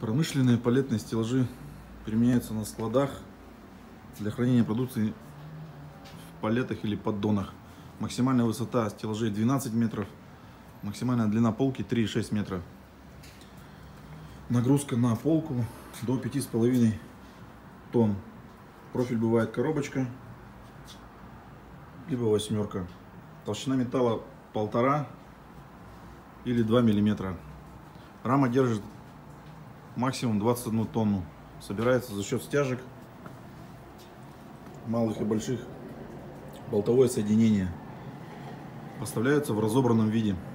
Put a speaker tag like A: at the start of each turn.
A: Промышленные палетные стеллажи применяются на складах для хранения продукции в палетах или поддонах. Максимальная высота стеллажей 12 метров, максимальная длина полки 3,6 метра. Нагрузка на полку до 5,5 тонн. Профиль бывает коробочка, либо восьмерка. Толщина металла 1,5 или 2 миллиметра. Рама держит максимум 21 тонну. Собирается за счет стяжек малых и больших, болтовое соединение. Поставляются в разобранном виде.